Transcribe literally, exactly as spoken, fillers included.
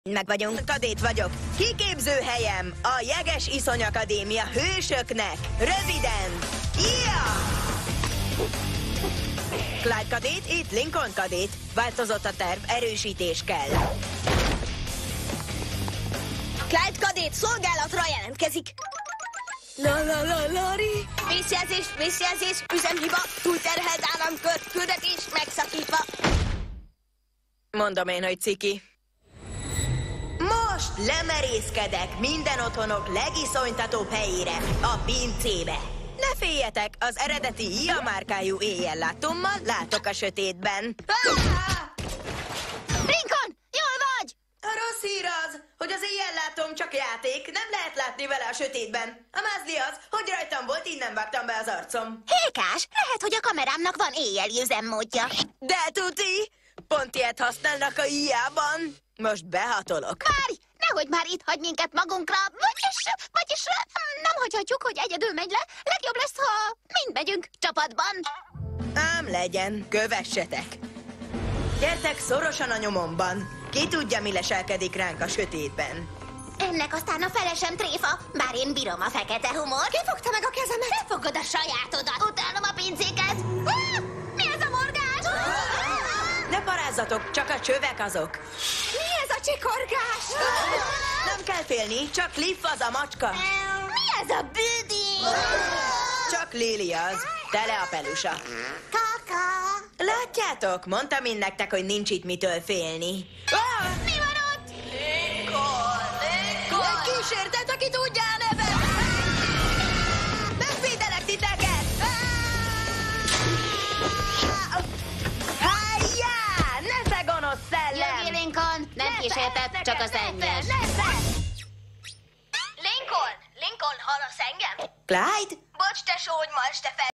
Meg vagyunk. Kadét vagyok. Kiképző helyem a Jeges Iszony Akadémia hősöknek. Röviden. Ja! Clyde kadét, itt Lincoln kadét. Változott a terv, erősítés kell. Clyde kadét szolgálatra jelentkezik. La la la Lari. Vészjelzés, vészjelzés, üzemhiba, túlterhelt államkör, küldetés megszakítva. Mondom én, hogy ciki. Most lemerészkedek minden otthonok legiszonytatóbb helyére, a pincébe. Ne féljetek, az eredeti i á márkájú éjjellátómmal látok a sötétben. Lincoln, jól vagy? A rossz hír az, hogy az éjjellátóm csak játék, nem lehet látni vele a sötétben. A mázli az, hogy rajtam volt, innen vágtam be az arcom. Hékás, lehet, hogy a kamerámnak van éjjeli üzemmódja. De tuti, pont ilyet használnak a i á-ban. Most behatolok. Várj, nehogy már itt hagy minket magunkra, vagyis, vagyis nem hagyhatjuk, hogy egyedül megy le. Legjobb lesz, ha mind megyünk csapatban. Ám legyen, kövessetek. Gyertek szorosan a nyomomban. Ki tudja, mi leselkedik ránk a sötétben. Ennek aztán a felesem tréfa, bár én bírom a fekete humor. Ki fogta meg a kezemet? Te fogod a sajátodat. Utálom a pincéket. Ah, mi ez a morgás? Ne parázzatok, csak a csövek azok. Mi ez a csikorgás? Nem kell félni, csak Cliff az a macska. Mi ez a büdi? Csak Lili az, tele a pelusa. Kaka. Látjátok, mondtam én nektek, hogy nincs itt mitől félni. Ah! Mi van ott? Lincoln! Lincoln! Egy kísértet, aki tudja a nevet! Megvédelek titeket! Hájjá! Nesze, gonosz szellem! Jöjjél, Lincoln! Nem kísértett, csak a szennyes. Lincoln! Lincoln, hallasz engem? Clyde? Bocs, tesó, hogy ma este fel